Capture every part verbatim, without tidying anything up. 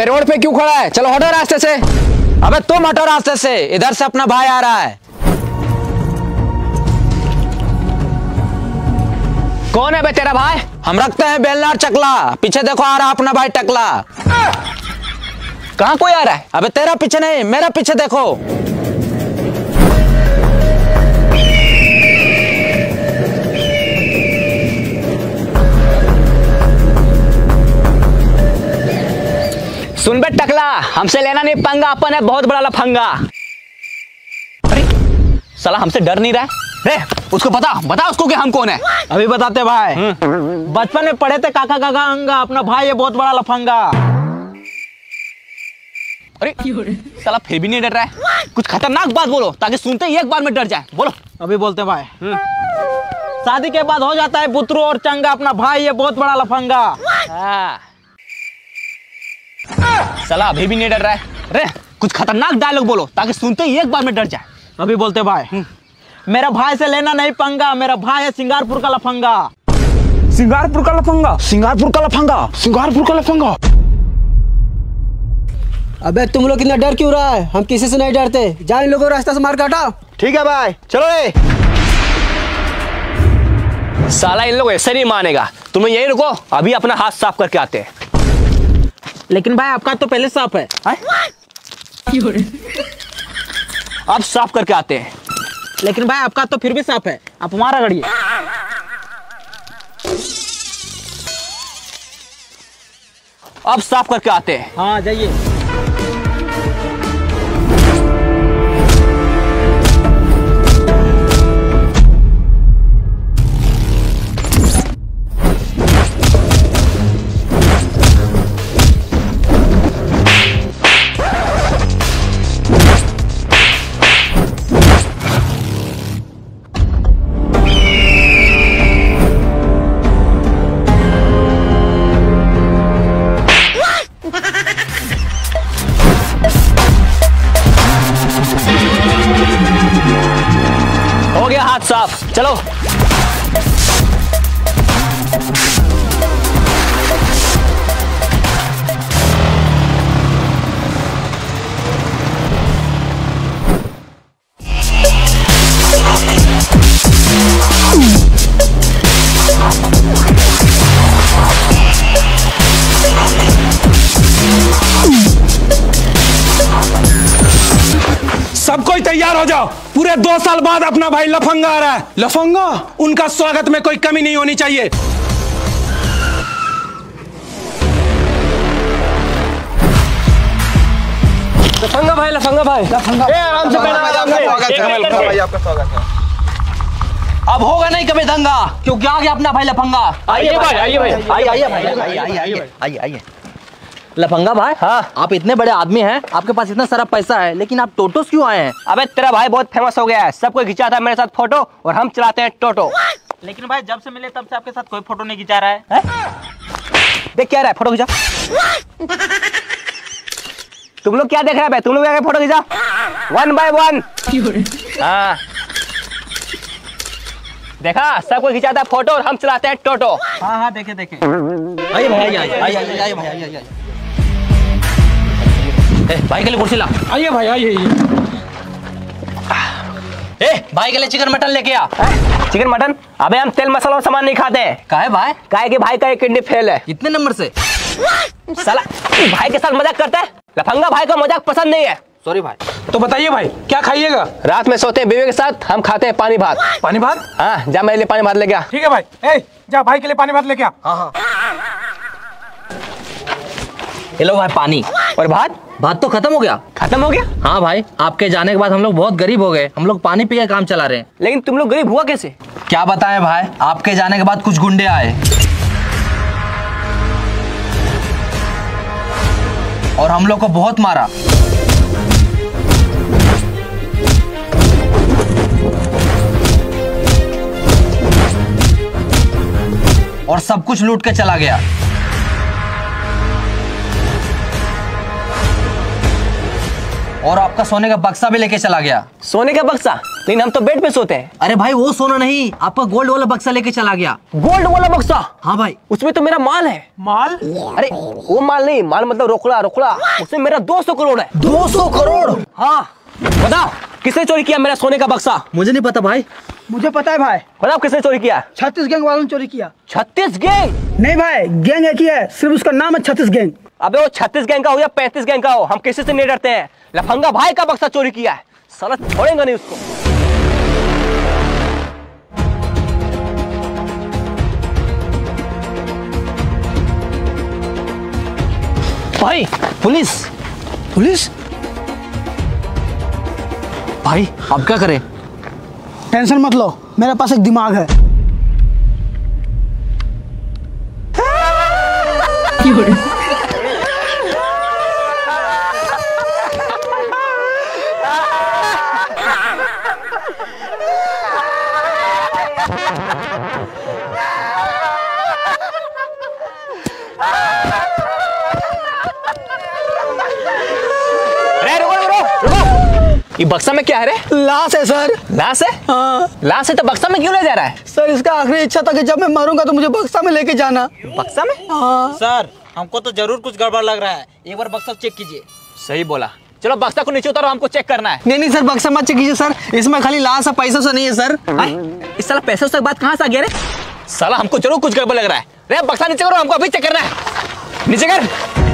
अबे रोड पे क्यों खड़ा है? चलो हटो रास्ते से। अबे तुम हटो रास्ते से, इधर से अपना भाई आ रहा है। कौन है बे तेरा भाई? हम रखते हैं बेलनार चकला। पीछे देखो आ रहा अपना भाई टकला। कहाँ कोई आ रहा है? अबे तेरा पीछे नहीं, मेरा पीछे देखो। सुन बे टकला, हमसे लेना नहीं पंगा, अपन है बहुत बड़ा लफंगा। अरे साला हमसे डर नहीं रहा है। रे उसको बता बता उसको कि हम कौन है। अभी बताते भाई। बचपन में पढ़े थे काका काका अंगा, अपना भाई है बहुत बड़ा लफंगा। अरे साला फिर भी नहीं डर रहा है। कुछ खतरनाक बात बोलो ताकि सुनते ही एक बार में डर जाए। बोलो। अभी बोलते भाई। शादी के बाद हो जाता है पुत्रो और चंगा, अपना भाई है बहुत बड़ा लफंगा। साला अभी भी नहीं डर रहा है। अरे कुछ खतरनाक डायलॉग बोलो ताकि सुनते ही एक बार में डर जाए। अभी बोलते भाई। मेरा भाई से लेना नहीं पंगा, मेरा भाई है सिंगारपुर का लफंगा। सिंगारपुर का लफंगा? सिंगारपुर का लफंगा? सिंगारपुर का लफंगा? अबे तुम लोग इतना डर क्यों रहा है? हम किसी से नहीं डरते। जान लोगों रास्ता से मार काटा। ठीक है भाई चलो रे। साला इन लोग ऐसे नहीं मानेगा। तुम यही रुको, अभी अपना हाथ साफ करके आते हैं। लेकिन भाई आपका तो पहले साफ है। अब साफ करके आते हैं। लेकिन भाई आपका तो फिर भी साफ है, आप हमारा गड़िए। अब साफ करके आते हैं। हाँ जाइए। हो गया हाथ साफ, चलो। सब कोई तैयार हो जाओ। पूरे दो साल बाद अपना भाई लफंगा आ रहा है। लफंगा? उनका स्वागत में कोई कमी नहीं होनी चाहिए। लफंगा भाई, लफंगा भाई, लफंगा। ए आराम से बैठो, आराम से। भाई आपका स्वागत है। अब होगा नहीं कभी दंगा, क्योंकि आ गया अपना भाई लफंगा। आइए भाई, आइए भाई, आइए आइए भाई, आइए आइए आइए। लफंगा भाई, हाँ आप इतने बड़े आदमी हैं, आपके पास इतना सारा पैसा है, लेकिन आप टोटो क्यों आए हैं? अबे तेरा भाई बहुत फेमस हो गया है, सब कोई खिंचाता है मेरे साथ फोटो और हम चलाते हैं टोटो। लेकिन भाई जब से मिले तब से आपके साथ कोई फोटो नहीं खिंचा रहा है, है? देख क्या रहा है, फोटो खिंचा। तुम लोग क्या देख रहे हैं? तुम लोग क्या फोटो खिंचा वन बाय वन। हाँ देखा, सब कोई खिंचाता है फोटो और हम चलाते हैं टोटो। हाँ हाँ देखे देखे। आइए भाई, आइए आइए आइए आइए भाई, आइए आइए। भाई के लिए कुर्सी ला। आइए भाई, आइए। ए भाई के लिए चिकन मटन लेके आ। Chicken mutton? अबे हम तेल मसाला और सामान नहीं खाते। काहे भाई? काहे कि भाई का एक किडनी फेल है। कितने नंबर से? साला भाई के साथ मजाक करता है। लफंगा भाई का मजाक पसंद नहीं है। सॉरी भाई। तो बताइए भाई क्या खाइएगा? रात में सोते हैं बीवी के साथ, हम खाते हैं पानी भात। पानी भात? हाँ जा मेरे लिए पानी भात लेके आ। ठीक है भाई। ए जा भाई के लिए पानी भात लेके आ। हाँ हाँ। ये लो भाई पानी। और भात? भात तो खत्म हो गया। खत्म हो गया? हाँ भाई, आपके जाने के बाद हम लोग बहुत गरीब हो गए, हम लोग पानी पी के काम चला रहे हैं। लेकिन तुम लोग गरीब हुआ कैसे? क्या बताएं भाई, आपके जाने के बाद कुछ गुंडे आए और हम लोग को बहुत मारा। और सब कुछ लूट के चला गया। और आपका सोने का बक्सा भी लेके चला गया। सोने का बक्सा? लेकिन हम तो बेड पे सोते हैं। अरे भाई वो सोना नहीं, आपका गोल्ड वाला बक्सा लेके चला गया। गोल्ड वाला बक्सा? हाँ भाई। उसमें तो मेरा माल है। माल? अरे वो माल नहीं, माल मतलब रोकड़ा रोकड़ा। उसमें मेरा दो सौ करोड़ है। दो सौ करोड़? हाँ। बताओ किसने चोरी किया मेरा सोने का बक्सा? मुझे नहीं पता भाई। मुझे पता है भाई। बताओ किसने चोरी किया? छत्तीस गैंग वालों ने चोरी किया। छत्तीस गैंग? नहीं भाई, गैंग एक ही है, सिर्फ उसका नाम है छत्तीस गैंग। अबे वो छत्तीस गैंग का हो या पैंतीस गैंग का हो, हम किसी से नहीं डरते हैं। लफंगा भाई का बक्सा चोरी किया है, साला छोड़ेंगे नहीं उसको। भाई पुलिस! पुलिस? भाई अब क्या करें? टेंशन मत लो, मेरे पास एक दिमाग है। अरे रुको रुको रुको, ये बक्सा में क्या है रे? लाश है सर। लाश है? हाँ लाश है तो बक्सा में क्यों ले जा रहा है? सर, इसका आखिरी इच्छा था कि जब मैं मरूंगा तो मुझे बक्सा में लेके जाना। बक्सा में? हाँ सर हमको तो जरूर कुछ गड़बड़ लग रहा है, एक बार बक्सा चेक कीजिए। सही बोला। चलो बक्सा को नीचे उतारो, हमको चेक करना है। नहीं नहीं सर, बक्सा मत चेक कीजिए सर, इसमें खाली लाश है, पैसा से नहीं है सर। आए? इस साला पैसे से बात कहाँ से आ गया रे? साला हमको जरूर कुछ गड़बड़ लग रहा है। रे बक्सा नीचे करो, हमको अभी चेक करना है। नीचे कर।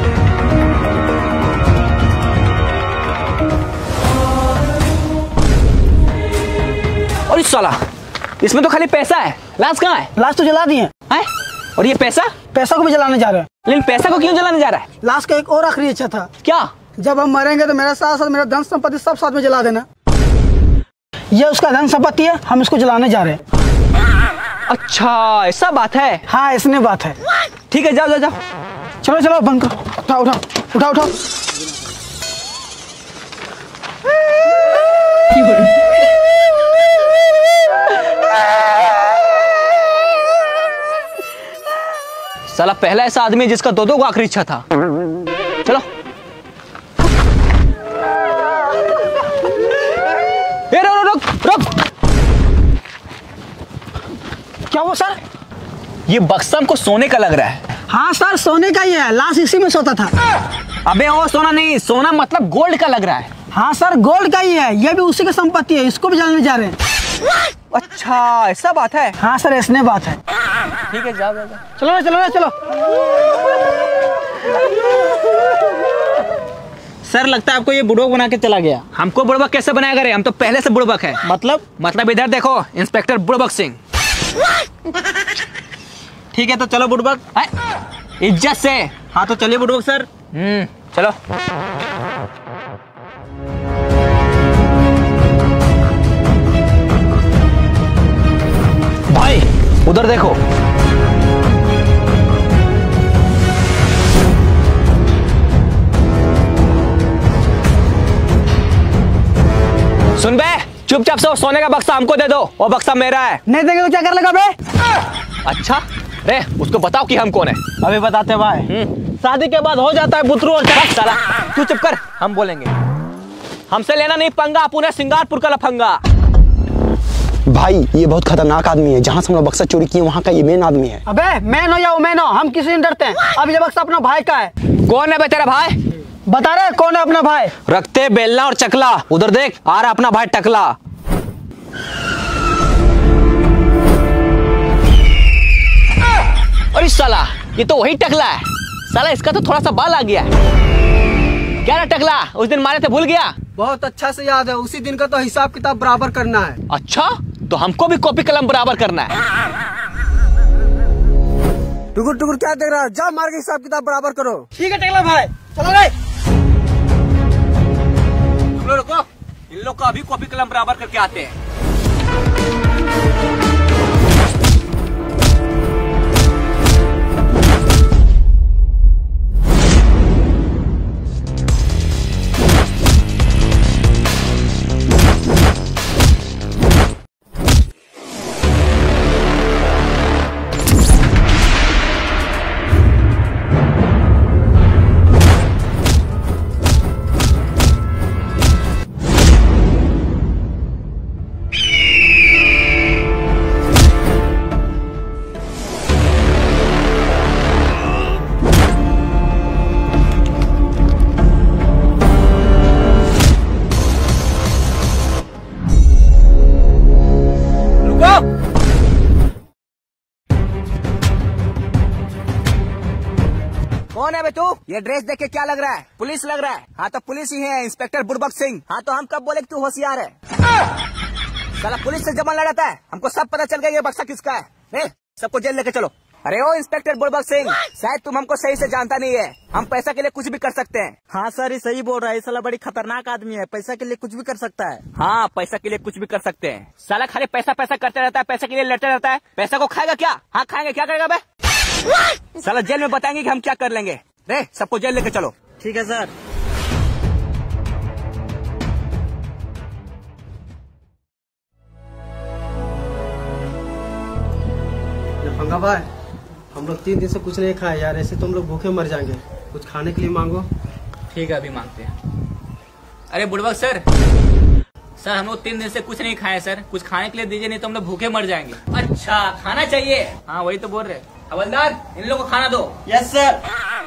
और इस साला इसमें तो खाली पैसा है, लाश कहाँ है? लाश तो जला दिए हैं? और ये पैसा? पैसा को भी जलाने जा रहे हैं। लेकिन पैसा को क्यों जलाने जा रहा है? लाश का एक और आखिरी इच्छा था। क्या? जब हम मरेंगे तो मेरा साथ साथ मेरा धन संपत्ति सब साथ में जला देना। ये उसका धन संपत्ति है, हम इसको जलाने जा रहे हैं। अच्छा ऐसा बात है। हाँ इसने बात है। ठीक है जाओ जाओ जाओ। चलो चलो बंद करो, उठाओ उठाओ उठाओ उठाओ। साला पहला ऐसा आदमी है जिसका दो दो आखिरी इच्छा था। चलो ए रुक रुक रुक। क्या वो सर? ये बक्सा हमको सोने का लग रहा है। हाँ सर, सोने का ही है, लाश इसी में सोता था। अबे वो सोना नहीं, सोना मतलब गोल्ड का लग रहा है। हाँ सर, गोल्ड का ही है, ये भी उसी की संपत्ति है, इसको भी जलाने जा रहे हैं। अच्छा ऐसा बात है। हाँ सर ऐसने बात है। ठीक है जाओ जाओ जाओ। चलो ना चलो ना चलो। सर लगता है आपको ये बुड़बक बना के चला गया। हमको बुड़बक कैसे बनाया करे? हम तो पहले से बुड़बक है। मतलब? मतलब इधर देखो, इंस्पेक्टर बुड़बक सिंह। ठीक है तो चलो बुड़बक। आए, इज्जत से। हाँ तो चलिए बुड़बक सर। हम्म चलो। भाई उधर देखो। सुन बे, चुपचाप से वो सोने का बक्सा हमको दे दो, वो बक्सा मेरा है। नहीं देंगे तो क्या कर लेगा बे? अच्छा रे उसको बताओ कि हम कौन है। अभी बताते भाई, शादी के बाद हो जाता है बुतरू और बस साला तू चुप कर, हम बोलेंगे। हमसे लेना नहीं पंगा, पुणे सिंगारपुर का लफंगा। भाई ये बहुत खतरनाक आदमी है, जहाँ से हम लोग बक्सा चोरी किए वहाँ का ये मेन आदमी है। अबे मैन हो या वुमेन हो, हम किसी से डरते हैं। अब ये बक्सा अपना भाई का है। कौन है बे तेरा भाई? बता रहे कौन है अपना भाई? रखते बेलना और चकला। उधर देख आ रहा अपना भाई टकला। अरे साला ये तो वही टकला है। साला इसका तो थोड़ा सा बाल आ गया है। क्या रहा टकला, उस दिन मारे थे भूल गया? बहुत अच्छा से याद है, उसी दिन का तो हिसाब किताब बराबर करना है। अच्छा तो हमको भी कॉपी कलम बराबर करना है। टुकुर टुकुर क्या देख रहा है? जा मार के हिसाब किताब बराबर करो। ठीक है टकला भाई, चलो रे। रुको रुको, इन लोग का अभी कॉपी कलम बराबर करके आते हैं। कौन है बे तू? ये ड्रेस देख के क्या लग रहा है? पुलिस लग रहा है। हाँ तो पुलिस ही है, इंस्पेक्टर बुड़बक सिंह। हाँ तो हम कब बोले कि तू होशियार है? साला पुलिस से जमन लड़ाता है, हमको सब पता चल गया ये बक्सा किसका है। ए, सबको जेल लेके चलो। अरे ओ इंस्पेक्टर बुड़बक सिंह, शायद तुम हमको सही से जानता नहीं है। हम पैसा के लिए कुछ भी कर सकते हैं। हाँ सर, ये सही बोल रहा है, साला बड़ी खतरनाक आदमी है, पैसा के लिए कुछ भी कर सकता है। हाँ पैसा के लिए कुछ भी कर सकते हैं। साला खाली पैसा पैसा करते रहता है, पैसे के लिए लड़ते रहता है। पैसा को खाएगा क्या? हाँ खाएंगे, क्या करेगा बे? साला जेल में बताएंगे कि हम क्या कर लेंगे। रे सबको जेल लेके चलो। ठीक है सर। लफंगा भाई, हम लोग तीन दिन से कुछ नहीं खाए यार, ऐसे तुम लोग भूखे मर जाएंगे, कुछ खाने के लिए मांगो। ठीक है अभी मांगते हैं। अरे बुड़बक सर, सर हम लोग तीन दिन से कुछ नहीं खाए सर, कुछ खाने के लिए दीजिए, नहीं तो हम लोग भूखे मर जाएंगे। अच्छा खाना चाहिए? हाँ वही तो बोल रहे। हवलदार इन लोगों को खाना दो। Yes sir.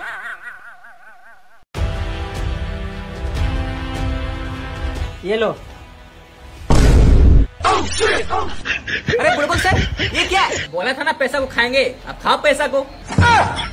ये लो। अरे बुड़बक सर ये क्या है? बोला था ना पैसा को खाएंगे, अब खाओ पैसा को।